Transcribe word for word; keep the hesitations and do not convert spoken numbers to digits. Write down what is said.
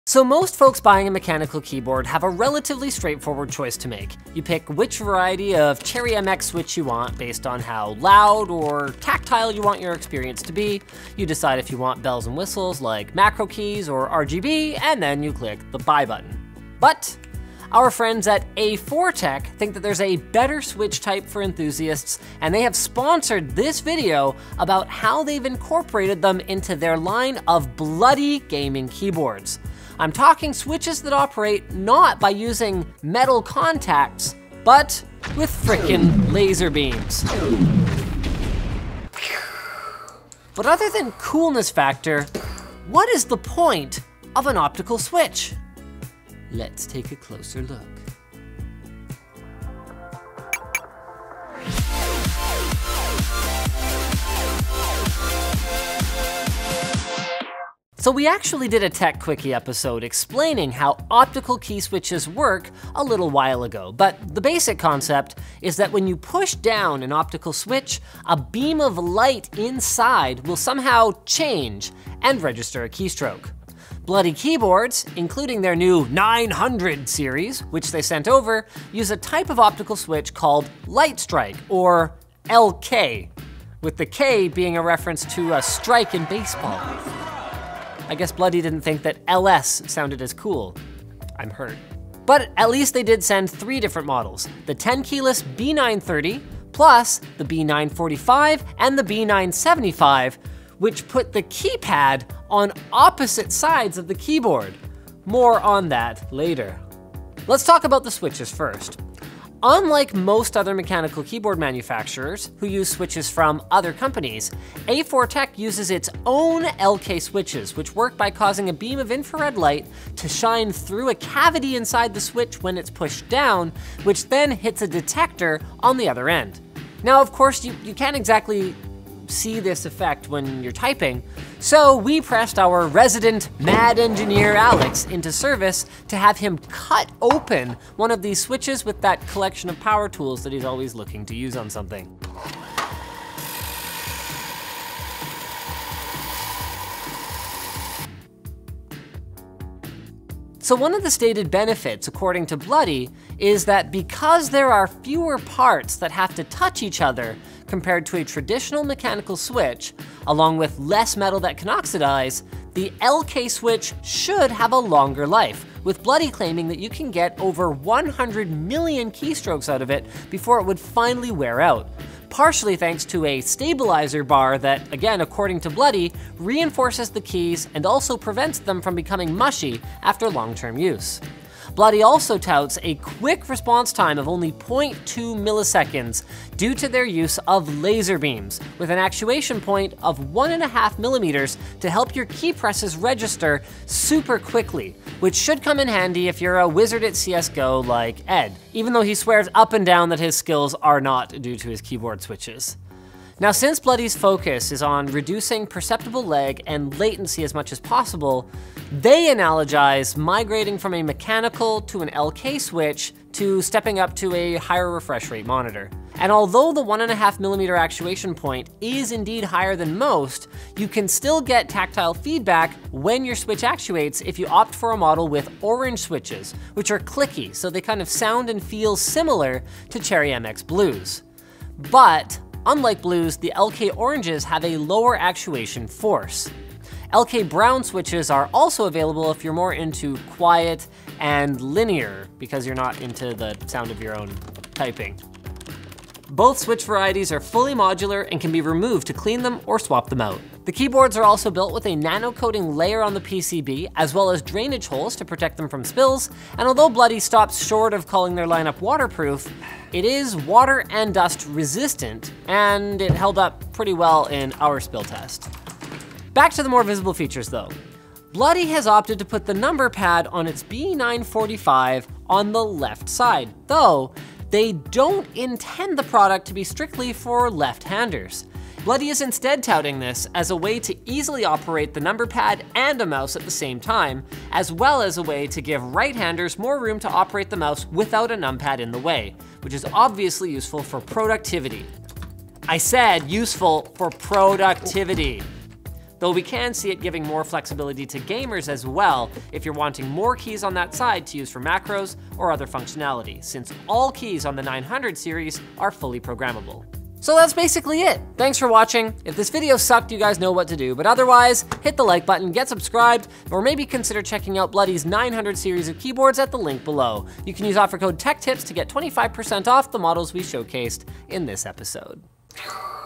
So most folks buying a mechanical keyboard have a relatively straightforward choice to make. You pick which variety of Cherry M X switch you want based on how loud or tactile you want your experience to be. You decide if you want bells and whistles like macro keys or R G B, and then you click the buy button. But our friends at A four Tech think that there's a better switch type for enthusiasts, and they have sponsored this video about how they've incorporated them into their line of bloody gaming keyboards. I'm talking switches that operate not by using metal contacts, but with frickin' laser beams. But other than coolness factor, what is the point of an optical switch? Let's take a closer look. So we actually did a Tech Quickie episode explaining how optical key switches work a little while ago, but the basic concept is that when you push down an optical switch, a beam of light inside will somehow change and register a keystroke. Bloody keyboards, including their new nine hundred series, which they sent over, use a type of optical switch called light strike, or L K, with the K being a reference to a strike in baseball. I guess Bloody didn't think that L S sounded as cool. I'm hurt. But at least they did send three different models: the ten keyless B nine thirty, plus the B nine forty-five and the B nine seventy-five, which put the keypad on opposite sides of the keyboard. More on that later. Let's talk about the switches first. Unlike most other mechanical keyboard manufacturers who use switches from other companies, A four Tech uses its own L K switches, which work by causing a beam of infrared light to shine through a cavity inside the switch when it's pushed down, which then hits a detector on the other end. Now, of course, you, you can't exactly see this effect when you're typing, so we pressed our resident mad engineer Alex into service to have him cut open one of these switches with that collection of power tools that he's always looking to use on something. So one of the stated benefits, according to Bloody, is that because there are fewer parts that have to touch each other compared to a traditional mechanical switch, along with less metal that can oxidize, the L K switch should have a longer life, with Bloody claiming that you can get over one hundred million keystrokes out of it before it would finally wear out. Partially thanks to a stabilizer bar that, again, according to Bloody, reinforces the keys and also prevents them from becoming mushy after long-term use. Bloody also touts a quick response time of only zero point two milliseconds due to their use of laser beams, with an actuation point of one and a half millimeters to help your key presses register super quickly, which should come in handy if you're a wizard at C S G O like Ed, even though he swears up and down that his skills are not due to his keyboard switches. Now, since Bloody's focus is on reducing perceptible lag and latency as much as possible, they analogize migrating from a mechanical to an L K switch to stepping up to a higher refresh rate monitor. And although the one and a half millimeter actuation point is indeed higher than most, you can still get tactile feedback when your switch actuates if you opt for a model with orange switches, which are clicky, so they kind of sound and feel similar to Cherry M X Blues. But unlike Blues, the L K oranges have a lower actuation force. L K brown switches are also available if you're more into quiet and linear, because you're not into the sound of your own typing. Both switch varieties are fully modular and can be removed to clean them or swap them out. The keyboards are also built with a nano coating layer on the P C B, as well as drainage holes to protect them from spills, and although Bloody stops short of calling their lineup waterproof, it is water and dust resistant, and it held up pretty well in our spill test. Back to the more visible features though. Bloody has opted to put the number pad on its B nine forty-five on the left side, though they don't intend the product to be strictly for left-handers. Bloody is instead touting this as a way to easily operate the number pad and a mouse at the same time, as well as a way to give right-handers more room to operate the mouse without a numpad in the way, which is obviously useful for productivity. I said useful for productivity. though we can see it giving more flexibility to gamers as well if you're wanting more keys on that side to use for macros or other functionality, since all keys on the nine hundred series are fully programmable. So that's basically it. Thanks for watching. If this video sucked, you guys know what to do, but otherwise, hit the like button, get subscribed, or maybe consider checking out Bloody's nine hundred series of keyboards at the link below. You can use offer code TECHTIPS to get twenty-five percent off the models we showcased in this episode.